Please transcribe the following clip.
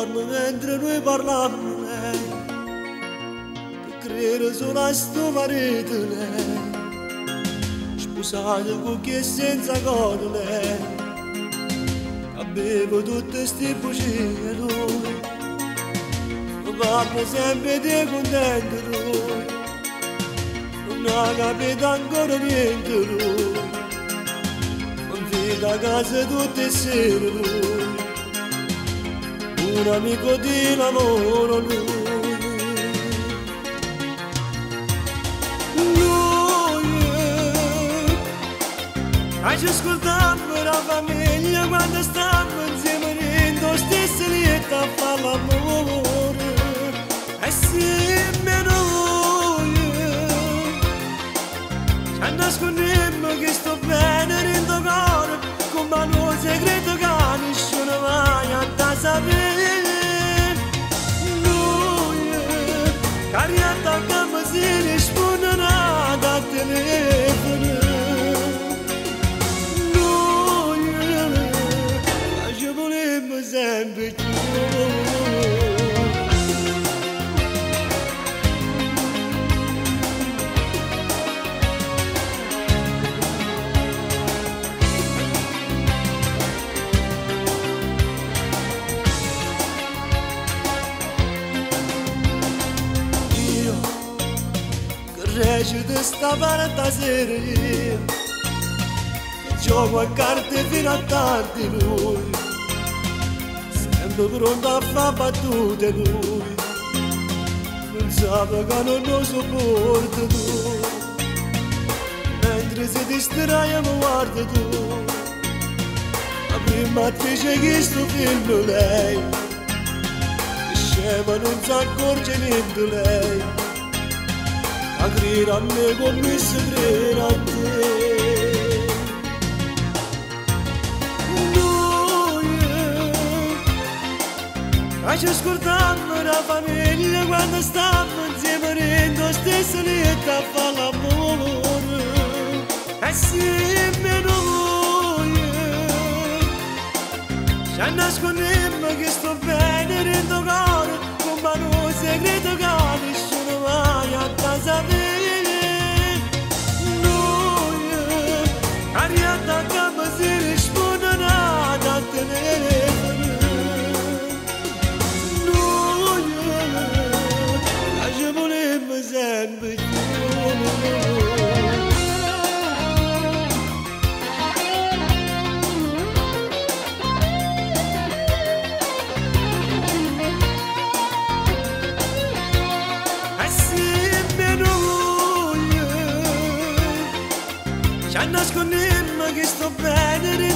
dorme mentre noi parliamo lei, che credo solo a sto marito lei, sposato con chi senza cuore lei, che bevo tutte ste bugie lui, lo parla sempre di contento lui, non ha capito ancora niente lui, non vede a casa tutte le sere lui, un amico di lavoro lui. Ci ascoltiamo la famiglia quando stiamo insieme rindo stesse lieta a fare l'amore e siamo noi ci nascondiamo che sto bene rindo cuore come un segreto che nessuno mai ha da sapere noi cariata come si rispondono da telefono. Sempre tu. Io che recito sta fantasia, che gioco a carte fino a tardi lui, pronto a fare battute lui, non sape che non lo sopporta tu, mentre si distrae mi guarda tu, la prima attrice che sto film lei, che scema non si accorge niente lei, a credere a me come si crede a te. Ci ascoltiamo la famiglia quando stiamo insieme rindo stessa lieta a fare l'amore e siamo noi ci nascondiamo che sto bene rindo cuore come un segreto che nessuno mai ha da sapere noi ariata come si rispondono da telefono. Sempre tu. Ci nascondiamo che sto bene.